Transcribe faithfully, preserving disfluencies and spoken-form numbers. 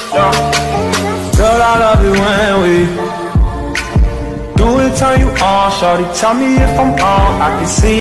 Yeah. Girl, I love it when we do it, turn you on, shorty. Tell me if I'm on. I can see